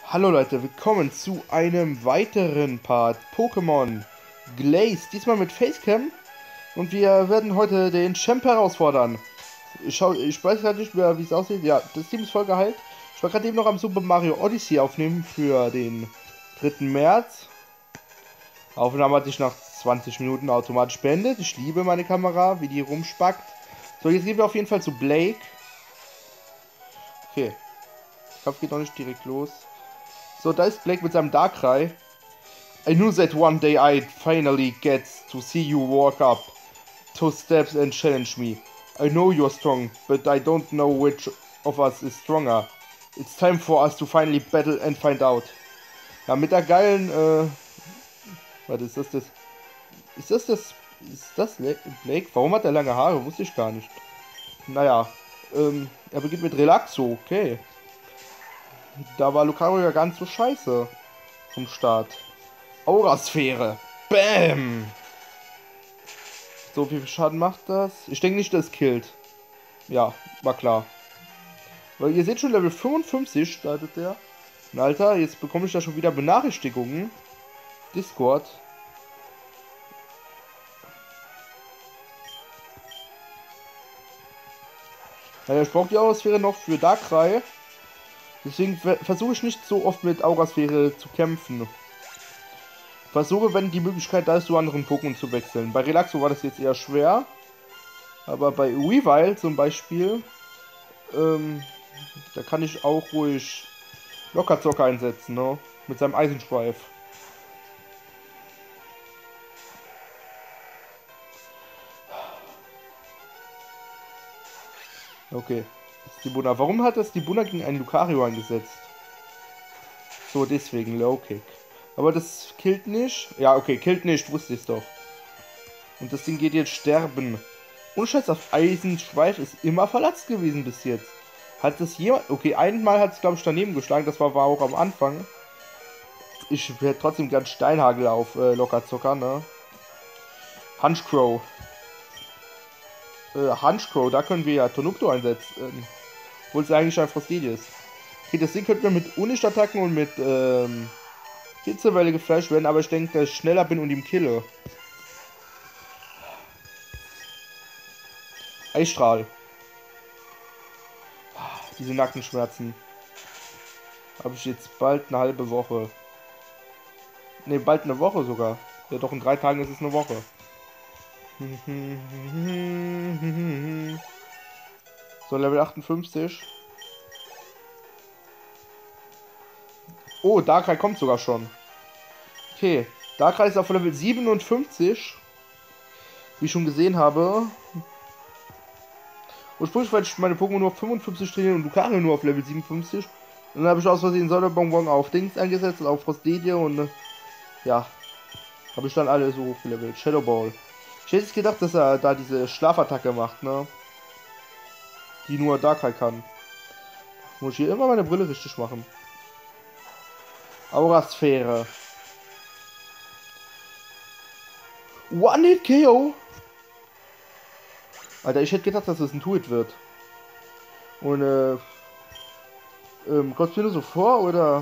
Hallo Leute, willkommen zu einem weiteren Part Pokémon Glaze, diesmal mit Facecam, und wir werden heute den Champ herausfordern. Ich weiß gerade nicht mehr, wie es aussieht. Ja, das Team ist voll geheilt. Ich war gerade eben noch am Super Mario Odyssey aufnehmen für den 3. März. Aufnahme hat sich nach 20 Minuten automatisch beendet. Ich liebe meine Kamera, wie die rumspackt. So, jetzt gehen wir auf jeden Fall zu Blake. Okay, der Kampf geht noch nicht direkt los. So, da ist Blake mit seinem Darkrai. I knew that one day I'd finally get to see you walk up 2 steps and challenge me. I know you're strong, but I don't know which of us is stronger. It's time for us to finally battle and find out. Ja, mit der geilen, warte, ist das? Ist das Blake? Warum hat er lange Haare? Wusste ich gar nicht. Naja, er beginnt mit Relaxo, okay. Da war Lucario ja ganz so scheiße vom Start. Aurasphäre. Bam! So, wie viel Schaden macht das? Ich denke nicht, dass es killt. Ja, war klar. Weil ihr seht schon, Level 55 startet der. Und Alter, jetzt bekomme ich da schon wieder Benachrichtigungen. Discord. Naja, ich brauche die Aurasphäre noch für Darkrai. Deswegen versuche ich nicht so oft mit Aurasphäre zu kämpfen. Versuche, wenn die Möglichkeit da ist, zu anderen Pokémon zu wechseln. Bei Relaxo war das jetzt eher schwer. Aber bei Weavile zum Beispiel, da kann ich auch ruhig Lockerzocker einsetzen, ne? Mit seinem Eisenschweif. Okay. Das ist die Buna. Warum hat das die Buna gegen einen Lucario eingesetzt? So, deswegen Low Kick. Aber das killt nicht. Ja, okay, killt nicht, wusste ich doch. Und das Ding geht jetzt sterben. Und Scheiß auf Eisenschweif ist immer verletzt gewesen bis jetzt. Hat das jemand... Okay, einmal hat es, glaube ich, daneben geschlagen. Das war auch am Anfang. Ich hätte trotzdem gern Steinhagel auf Lockerzocker, ne? Hunchcrow. Hunchcrow, da können wir ja Tonukto einsetzen. Obwohl es eigentlich ein Frostidie ist. Okay, das Ding könnte wir mit Unistattacken und mit Hitzewelle geflasht werden, aber ich denke, dass ich schneller bin und ihm kille. Eisstrahl. Diese Nackenschmerzen. Habe ich jetzt bald eine halbe Woche. Ne, bald eine Woche sogar. Ja, doch in 3 Tagen ist es eine Woche. So, Level 58. Oh, Darkrai kommt sogar schon. Okay, Darkrai ist auf Level 57. Wie ich schon gesehen habe. Ursprünglich wollte ich meine Pokémon nur auf 55 trainieren und Lucario nur auf Level 57. Und dann habe ich aus Versehen Sonderbonbon auf Dings eingesetzt, auf Frostidie und ja, habe ich dann alle so hochgelevelt. Shadow Ball. Ich hätte jetzt gedacht, dass er da diese Schlafattacke macht, ne? Die nur Darkrai kann. Muss ich hier immer meine Brille richtig machen. Aurasphäre. One-Hit-KO. Alter, ich hätte gedacht, dass es ein Two-Hit wird. Und, kommt es mir nur so vor, oder,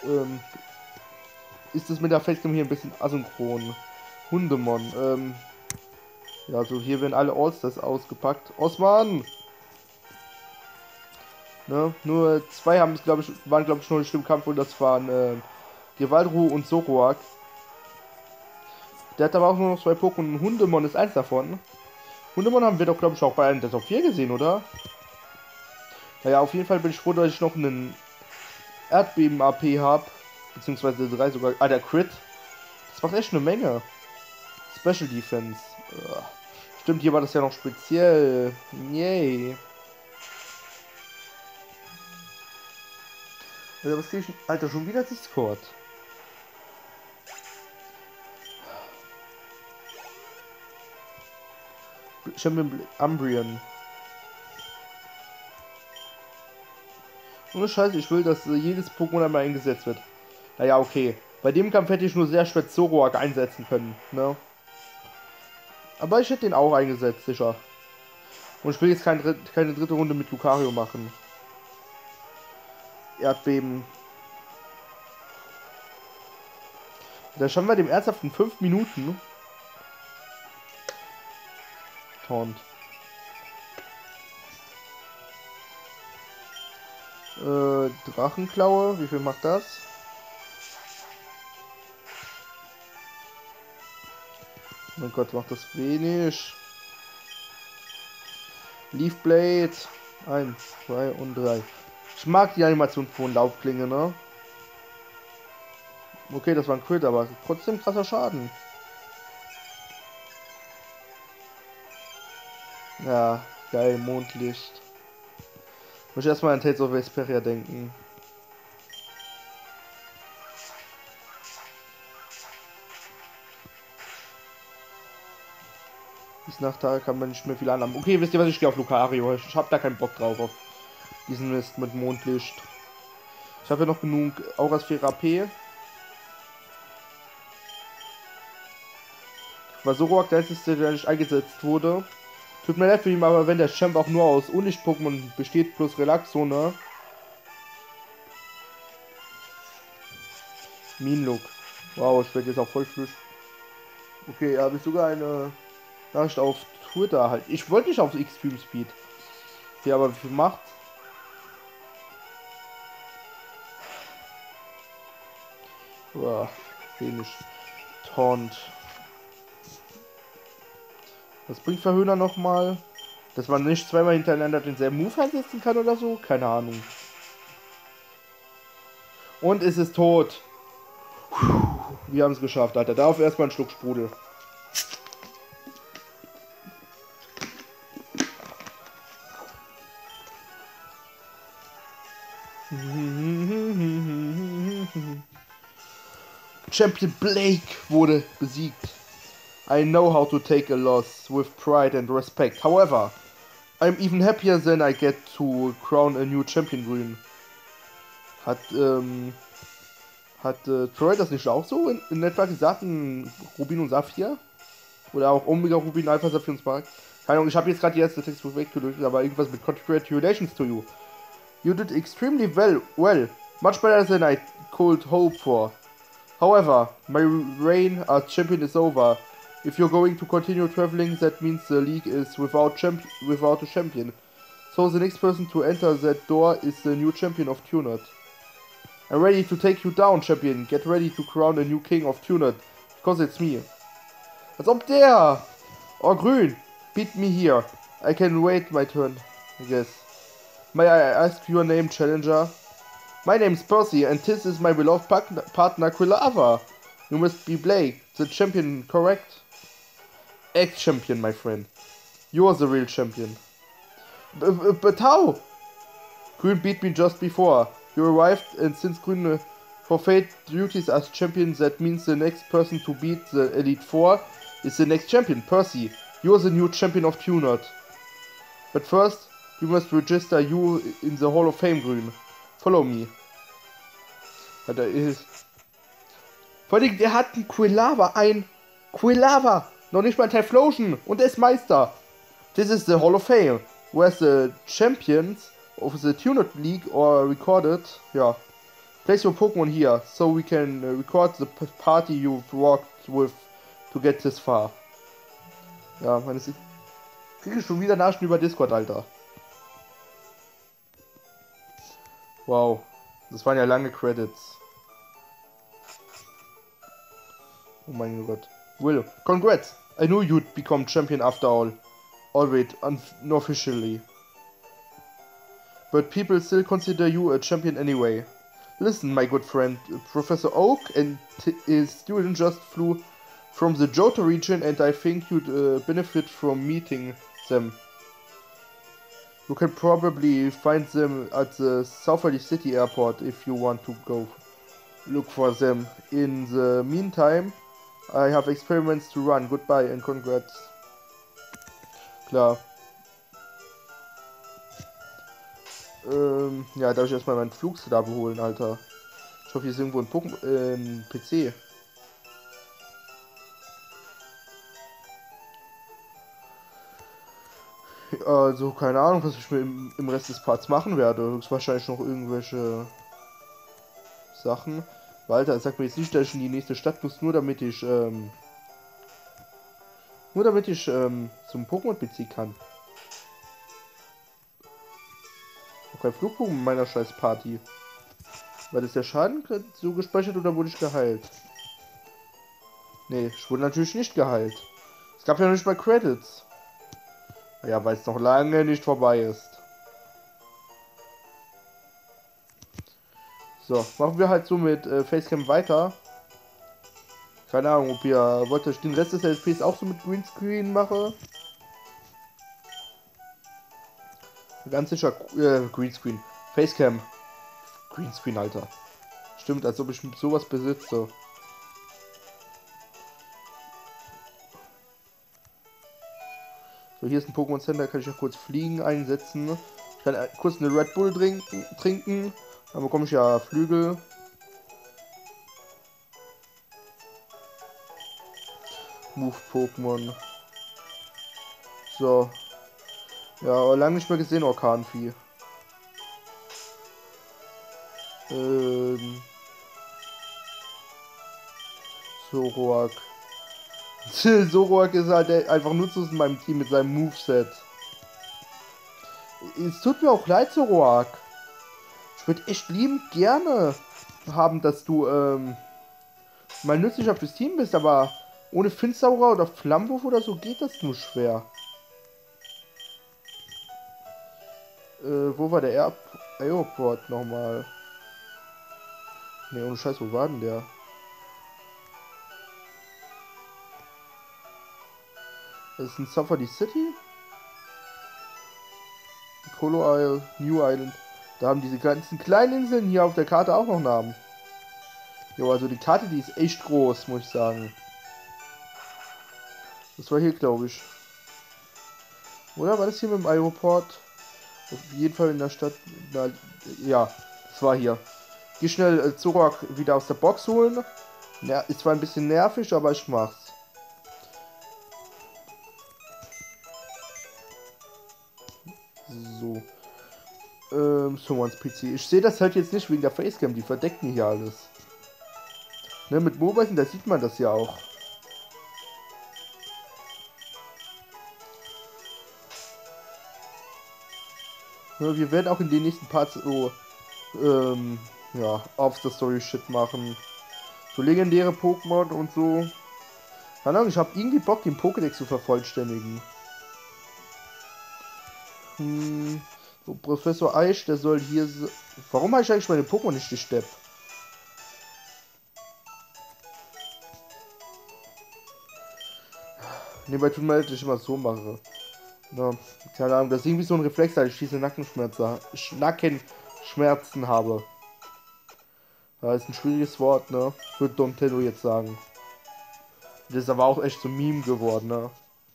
ist es mit der Facecam hier ein bisschen asynchron? Hundemon, ja, also hier werden alle Allstars ausgepackt. Osman! Ne? Nur 2 haben es, glaube ich, waren, glaube ich, noch nicht im Kampf, und das waren, Gewaldru und Zoroark. Der hat aber auch nur noch 2 Pokémon. Hundemon ist eins davon. Hundemon haben wir doch, glaube ich, auch bei einem der Top 4 gesehen, oder? Naja, auf jeden Fall bin ich froh, dass ich noch einen Erdbeben-AP habe. Beziehungsweise 3 sogar. Ah, der Crit. Das macht echt eine Menge. Special Defense. Stimmt, hier war das ja noch speziell. Yay. Alter, was krieg ich? Alter, schon wieder Discord. Champion Umbreon. Ohne Scheiße, ich will, dass jedes Pokémon einmal eingesetzt wird. Naja, okay. Bei dem Kampf hätte ich nur sehr schwer Zoroark einsetzen können, ne? Aber ich hätte den auch eingesetzt, sicher. Und ich will jetzt keine 3. Runde mit Lucario machen. Erdbeben. Da schaffen wir dem ernsthaft in 5 Minuten. Taunt. Drachenklaue, wie viel macht das? Mein Gott, macht das wenig. Leaf Blade. 1, 2 und 3. Ich mag die Animation von Laubklinge, ne? Okay, das war ein Crit, aber trotzdem krasser Schaden. Ja, geil, Mondlicht. Muss ich erstmal an Tales of Vesperia denken. Bis nach Tag kann man nicht mehr viel anhaben. Okay, wisst ihr was? Ich gehe auf Lucario. Ich hab da keinen Bock drauf auf diesen Mist mit Mondlicht. Ich habe ja noch genug Auras 4 AP. War Zoroark der einzige, der nicht eingesetzt wurde. Tut mir leid für ihn, aber wenn der Champ auch nur aus Unlicht-Pokémon besteht plus Relaxo, ne? Minlook. Wow, ich werde jetzt auch voll frisch. Okay, habe ich sogar eine Nachricht auf Twitter halt. Ich wollte nicht auf Extreme Speed. Ja, aber wie viel macht? Boah, wenig. Taunt. Was bringt Verhöhner nochmal? Dass man nicht zweimal hintereinander denselben Move einsetzen kann oder so? Keine Ahnung. Und es ist tot. Wir haben es geschafft, Alter. Darauf erstmal einen Schluck Sprudel. Champion Blake wurde besiegt. I know how to take a loss with pride and respect. However, I'm even happier than I get to crown a new champion grün. Hat Troy das nicht auch so in etwa gesagt in Rubin und Saphir? Oder auch Omega Rubin, Alpha Saphir und Spark? Keine Ahnung, ich habe jetzt gerade die erste Textbook weggelöst, aber irgendwas mit Congratulations to you. You did extremely well. Much better than I could hope for. However, my reign as champion is over. If you're going to continue traveling, that means the league is without a champion. So the next person to enter that door is the new champion of Tuned. I'm ready to take you down, champion. Get ready to crown a new king of Tuned. Because it's me. Als ob der! Oh, grün! Beat me here. I can wait my turn, I guess. May I ask your name, challenger? My name's Percy, and this is my beloved partner Quilava. You must be Blake, the champion, correct? Ex-champion, my friend. You are the real champion. But how? Grün beat me just before. You arrived, and since Grün forfeit duties as champion, that means the next person to beat the Elite Four is the next champion, Percy. You are the new champion of Tuned. But first, we must register you in the Hall of Fame, Grün. Follow me. Alter, ist. Vor allem, der hat ein Quilava. Noch nicht mal Typhlosion. Und er ist Meister. This is the Hall of Fame, where the champions of the Tuned League are recorded. Ja. Place your Pokémon here, so we can record the party you've walked with to get this far. Ja, meine Sicht. Kriege ich schon wieder Nachrichten über Discord, Alter. Wow. Das waren ja lange Credits. Oh mein Gott. Will, congrats! I knew you'd become champion after all. Albeit unofficially. But people still consider you a champion anyway. Listen, my good friend, Professor Oak and his student just flew from the Johto region, and I think you'd benefit from meeting them. You can probably find them at the Southerly City airport if you want to go look for them. In the meantime, I have experiments to run. Goodbye and congrats. Klar. Ja, darf ich erstmal meinen Flugstab holen, Alter. Ich hoffe, hier ist irgendwo ein PC. Also, keine Ahnung, was ich mir im Rest des Parts machen werde. Höchstwahrscheinlich noch irgendwelche Sachen. Walter, sag mir jetzt nicht, dass ich in die nächste Stadt muss, nur damit ich zum Pokémon-PC kann. Auch kein Flugbogen in meiner scheiß Party. War das der Schaden so gespeichert oder wurde ich geheilt? Nee, ich wurde natürlich nicht geheilt. Es gab ja nicht mal Credits. Ja, weil es noch lange nicht vorbei ist. So, machen wir halt so mit Facecam weiter. Keine Ahnung, ob ihr wollt, dass ich den Rest des LPs auch so mit Greenscreen mache. Ganz sicher Greenscreen. Facecam. Greenscreen, Alter. Stimmt, als ob ich sowas besitze. So, hier ist ein Pokémon Center, kann ich ja kurz Fliegen einsetzen. Ich kann kurz eine Red Bull trinken. Dann bekomme ich ja Flügel. Move Pokémon. So. Ja, lange nicht mehr gesehen, Orkanvieh. Zoroark. Zoroark ist halt einfach nutzlos in meinem Team mit seinem Moveset. Es tut mir auch leid, Zoroark. Ich würde echt liebend gerne haben, dass du mal nützlicher fürs Team bist, aber ohne Finstaurer oder Flammenwurf oder so geht das nur schwer. Wo war der Airport nochmal? Ne, ohne Scheiß, wo war denn der? Das ist ein Safari City? Colo Isle, New Island. Da haben diese ganzen kleinen Inseln hier auf der Karte auch noch Namen. Jo, also die Karte, die ist echt groß, muss ich sagen. Das war hier, glaube ich. Oder war das hier mit dem Aeroport? Auf jeden Fall in der Stadt. Na, ja, das war hier. Geh schnell Zorak wieder aus der Box holen. Ja, ist zwar ein bisschen nervig, aber ich mach's. So. Someone's PC. Ich sehe das halt jetzt nicht wegen der Facecam. Die verdeckt mir hier alles. Ne, mit Mobile, da sieht man das ja auch. Ne, wir werden auch in den nächsten Parts so, ja, After Story Shit machen. So legendäre Pokémon und so. Keine Ahnung, ich habe irgendwie Bock, den Pokédex zu vervollständigen. So, Professor Eich, der soll hier... Warum habe ich eigentlich meine Pokémon nicht gesteppt? Ne, weil tut mir leid, dass ich immer so mache. Ja, keine Ahnung, das ist irgendwie so ein Reflex, dass ich diese Nackenschmerzen habe. Ja, ist ein schwieriges Wort, ne? Würde Donatello jetzt sagen. Das ist aber auch echt so ein Meme geworden, ne?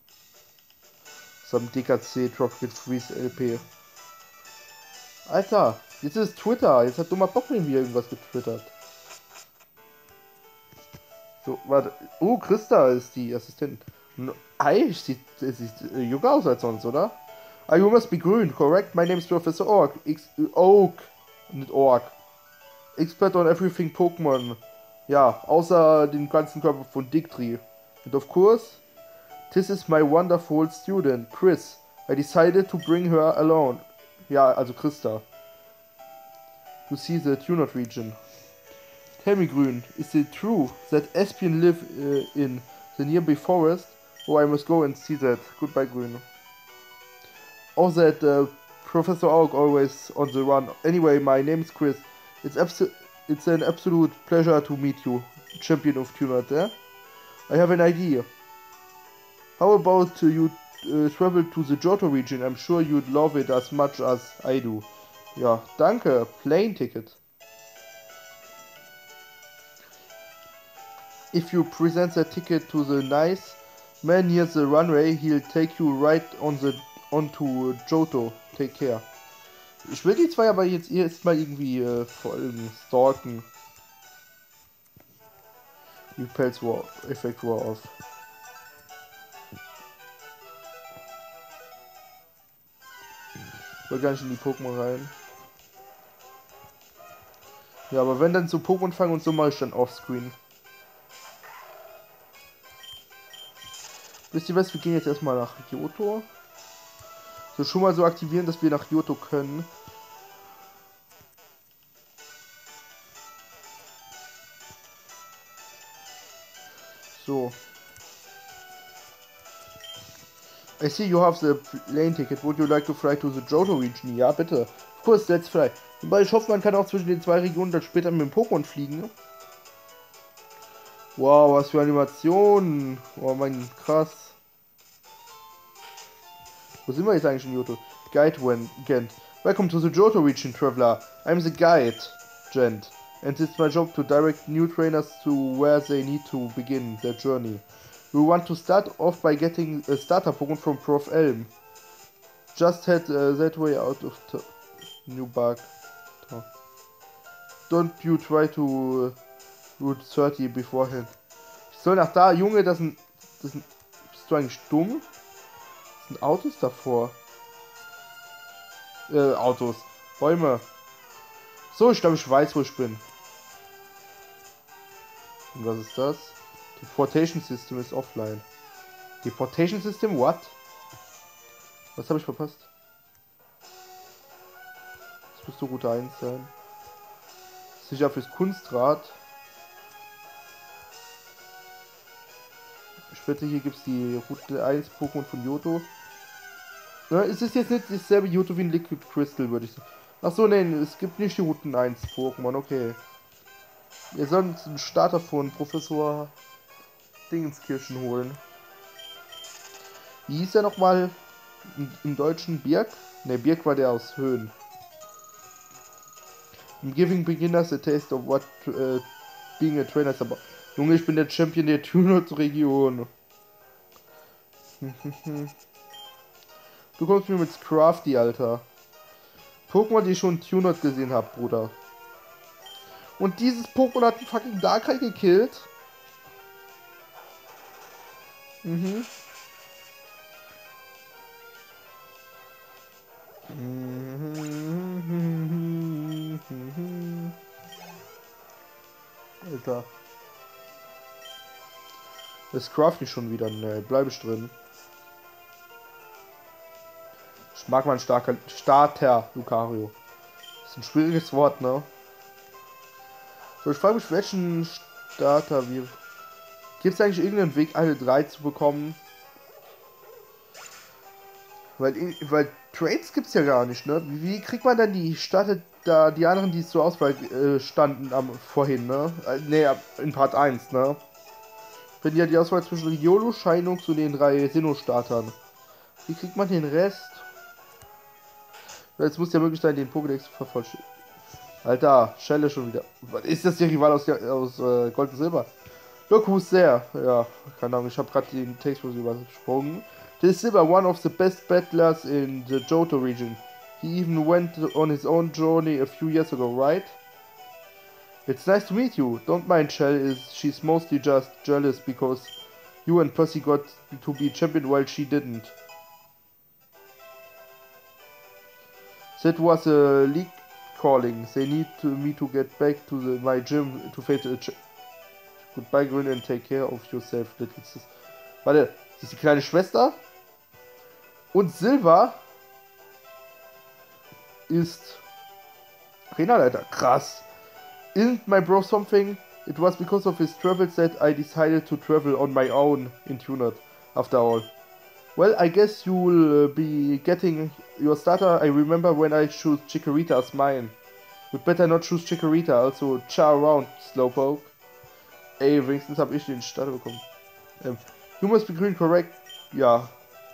So ein DKC Tropical Freeze LP. Alter, jetzt ist Twitter. Jetzt hat dummer Bock mir irgendwas getwittert. So, warte. Oh, Christa ist die Assistentin. Hi, sieht jünger aus als sonst, oder? Ah, you must be grün, correct? My name is Professor Ork. Oak. Nicht Ork. Expert on everything Pokémon. Ja, außer den ganzen Körper von Dictri. And of course, this is my wonderful student, Chris. I decided to bring her alone. Ja, also Christa. To see the Tunot region. Tell me, Grün, is it true that Espion live in the nearby forest? Oh, I must go and see that. Goodbye, Grün. Oh, that Professor Oak always on the run. Anyway, my name is Chris. It's an absolute pleasure to meet you, champion of Tunot. Eh? I have an idea. How about you travel to the Johto region? I'm sure you'd love it as much as I do. Ja, danke. Plane ticket. If you present the ticket to the nice man near the runway, he'll take you right onto Johto. Take care. Ich will die zwei aber jetzt erstmal irgendwie folgen, stalken. Repels War Effekt war off. Ich will gar nicht in die Pokémon rein. Ja, aber wenn dann so Pokémon fangen und so mache ich dann offscreen. Wisst ihr was, wir gehen jetzt erstmal nach Johto. So schon mal so aktivieren, dass wir nach Johto können. So. I see you have the plane ticket. Would you like to fly to the Johto region? Ja, bitte. Of course, let's fly. Wobei ich hoffe, man kann auch zwischen den zwei Regionen dann später mit dem Pokémon fliegen. Wow, was für Animationen. Oh mein, krass. Wo sind wir jetzt eigentlich in Johto? Guide Gent. Welcome to the Johto region, traveler. I'm the guide, Gent. And it's my job to direct new trainers to where they need to begin their journey. We want to start off by getting a starter Pokémon from Prof. Elm. Just head that way out of New Bark. Don't you try to Route 30 beforehand. Ich soll nach da, Junge, das sind, bist du eigentlich dumm? Das sind Autos davor. Autos. Bäume. So, ich glaube, ich weiß, wo ich bin. Und was ist das? Deportation System ist offline. Deportation System? What? Was habe ich verpasst? Das müsste Route 1 sein. Sicher fürs Kunstrad. Später hier gibt es die Route 1 Pokémon von Johto. Ja, es ist jetzt nicht dasselbe Johto wie ein Liquid Crystal, würde ich sagen. Achso, nein, es gibt nicht die Routen 1 Pokémon, okay. Wir sollen uns einen Starter von Professor Dingenskirchen holen. Wie hieß der nochmal im Deutschen? Birk? Ne, Birk war der aus Höhen. I'm giving beginners a taste of what being a trainer is about. Junge, ich bin der Champion der Tunot-Region. Du kommst mir mit Scrafty, Alter. Pokémon, die ich schon Tunot gesehen habe, Bruder. Und dieses Pokémon hat einen fucking Darkrai gekillt. Mhm. Alter. Das Crafty schon wieder. Ne, bleibe ich drin. Ich mag meinen Starter, Lucario. Das ist ein schwieriges Wort, ne? So, ich frage mich, welchen Starter wir... Gibt es eigentlich irgendeinen Weg, alle drei zu bekommen? Weil Trades gibt es ja gar nicht, ne? Wie kriegt man dann die Starter, da die anderen, die zur Auswahl standen vorhin, ne? Ne, in Part 1, ne? Wenn ja die Auswahl zwischen Riolo, Shinox und den 3 Sinnoh-Startern. Wie kriegt man den Rest? Jetzt muss ja möglich sein, den Pokédex zu vervollständigen. Alter, Schelle schon wieder. Was ist das der Rival aus Gold und Silber? Look who's there. Ja, keine Ahnung, ich habe gerade den Text übersprungen. This is Silver, one of the best battlers in the Johto region. He even went on his own journey a few years ago, right? It's nice to meet you. Don't mind Shell, she's mostly just jealous because you and Percy got to be champion while she didn't. That was a league calling. They need me to get back to my gym to face a Goodbye, Grin, and take care of yourself, little sis. Warte, das ist die kleine Schwester? Und Silva ist Arenaleiter. Krass. Isn't my bro something? It was because of his travels that I decided to travel on my own in Tunot, after all. Well, I guess you'll be getting your starter. I remember when I chose Chikorita as mine. You'd better not choose Chikorita, also chow around, Slowpoke. Ey, wenigstens habe ich den Starter bekommen. You must be green, correct? Ja.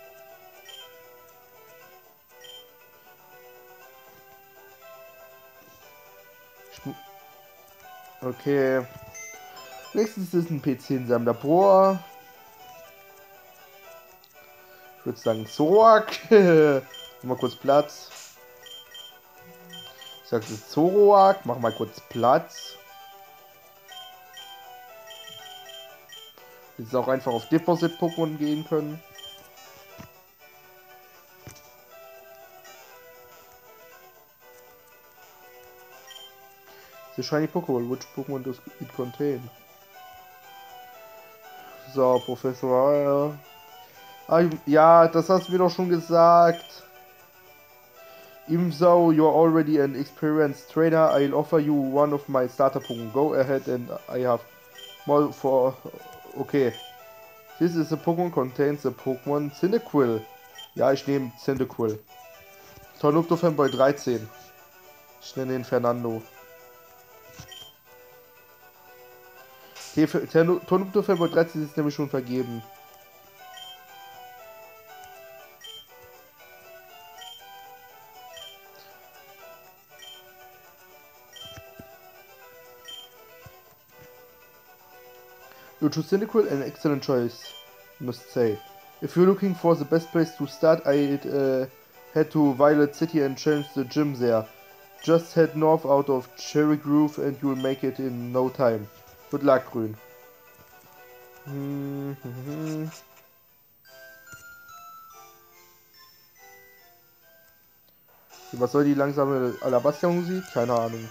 Okay. Nächstes ist ein PC in seinem Labor. Ich würde sagen Zoroark. Mal kurz Platz. Ich sage Zoroark. Mach mal kurz Platz. Jetzt auch einfach auf Deposit-Pokémon gehen können. The shiny Pokéball, which Pokémon does it contain? So, Professor. Ja, das hast du mir doch schon gesagt. Even though you're already an experienced trainer, I'll offer you one of my starter Pokémon. Go ahead and I have more for... Okay. This is a Pokémon contains the Pokémon Cyndaquil. Ja, ich nehme Cyndaquil. Tornupto Fanboy 13. Ich nenne ihn Fernando. Tornupto Fanboy 13 ist nämlich schon vergeben. You choose Cyndaquil, an excellent choice, I must say. If you're looking for the best place to start, I'd head to Violet City and change the gym there. Just head north out of Cherry Grove and you'll make it in no time. Good luck, Grün. Was soll die langsame Alabastia-Musik? Keine Ahnung.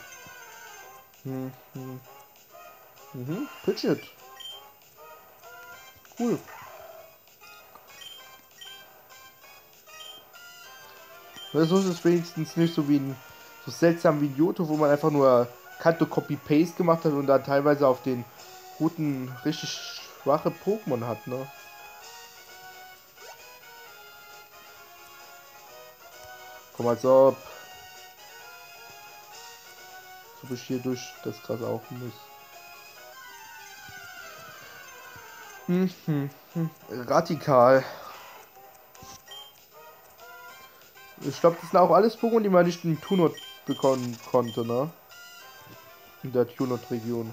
Pidgeot. Cool. So ist es wenigstens nicht so wie ein so seltsam wie ein Johto, wo man einfach nur Kanto Copy-Paste gemacht hat und dann teilweise auf den Routen richtig schwache Pokémon hat, ne? Komm, als ob ich hier durch das Gras auch muss. Radikal. Ich glaube, das sind auch alles Pokémon, die man nicht in Tunot bekommen konnte, ne? In der Tunot-Region.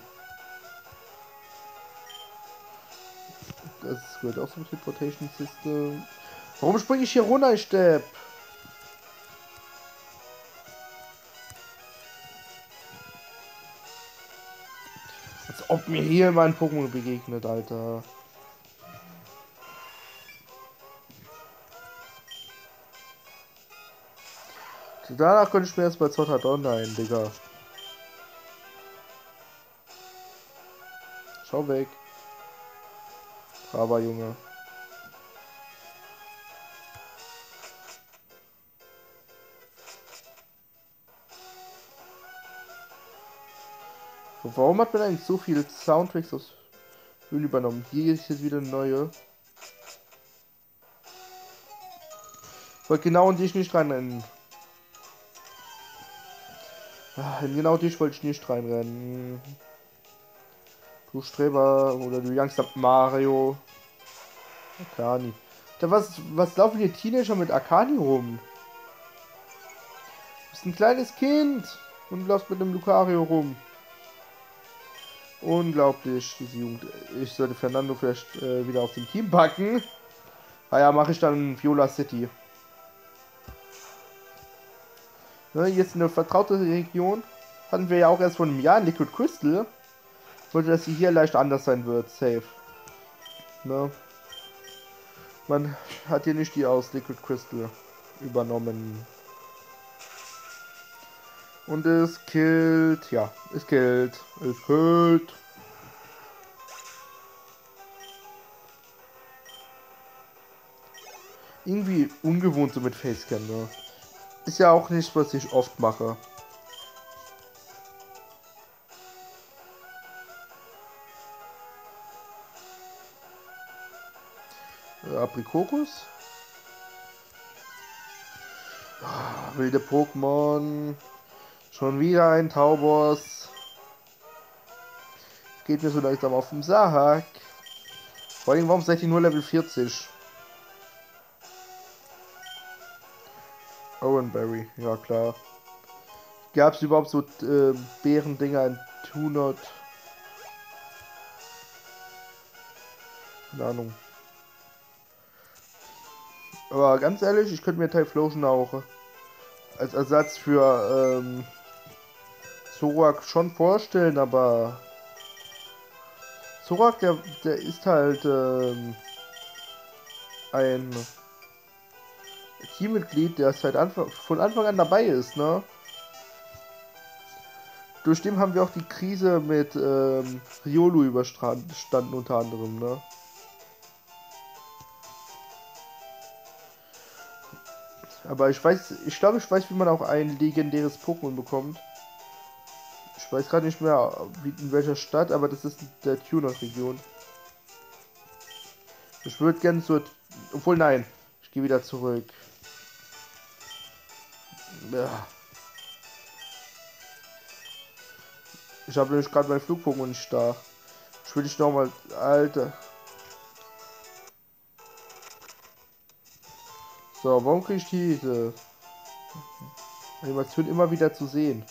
Das gehört auch zum Teleportation System. Warum springe ich hier runter, ich Depp? Als ob mir hier mein Pokémon begegnet, Alter. Danach könnte ich mir erst bei Zotter Online, Digga. Schau weg. Aber Junge. Warum hat man eigentlich so viele Soundtracks aus Höhlen übernommen? Hier ist jetzt wieder eine neue. Weil genau in dich nicht reinrennen. In genau dich wollte ich nicht reinrennen. Du Streber oder du Youngster Mario. Akani. Da was laufen hier Teenager mit Akani rum? Du bist ein kleines Kind und du läufst mit einem Lucario rum. Unglaublich, diese Jugend. Ich sollte Fernando vielleicht wieder auf dem Team packen. Naja, mache ich dann in Viola City. Ne, jetzt eine vertraute Region. Hatten wir ja auch erst vor einem Jahr in Liquid Crystal. Wollte, dass sie hier leicht anders sein wird. Safe. Ne? Man hat hier nicht die aus Liquid Crystal übernommen. Und es killt. Ja, es killt. Es killt. Irgendwie ungewohnt so mit Facecam, ne? Ist ja auch nicht, was ich oft mache. Aprikokus. Wilde Pokémon. Schon wieder ein Tauboss. Geht mir so langsam auf den Sack. Vor allem, warum seid ihr nur Level 40? Owenberry, ja klar. Gab es überhaupt so Bärendinger in Tunot? Keine Ahnung. Aber ganz ehrlich, ich könnte mir Typhlosion auch als Ersatz für Zorak schon vorstellen, aber Zorak, der ist halt ein Teammitglied, der seit von Anfang an dabei ist, ne? Durch den haben wir auch die Krise mit Riolu überstanden unter anderem, ne? Aber ich glaube, ich weiß, wie man auch ein legendäres Pokémon bekommt. Ich weiß gerade nicht mehr, in welcher Stadt, aber das ist der Tuner-Region. Ich würde gerne so... Obwohl, nein. Ich gehe wieder zurück. Ja. Ich habe nämlich gerade mein Flug-Pokémon nicht da. Ich will dich nochmal... Alter. So, warum kriege ich diese Animation immer wieder zu sehen?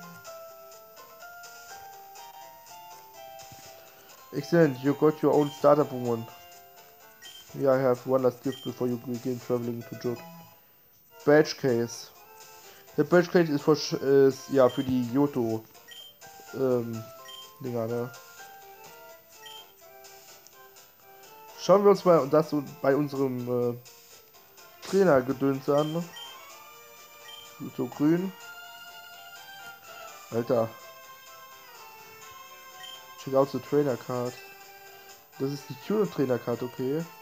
Excellent, you got your own starter Pokémon. Yeah, I have one last gift before you begin traveling to Jod. Badge Case. Der Badge Case ist ja für die Johto Dinger, ne? Schauen wir uns mal das so bei unserem Trainer-Gedöns an. Ne? So grün. Alter. Check out the Trainer Card. Das ist die Tuner Trainer Card, okay.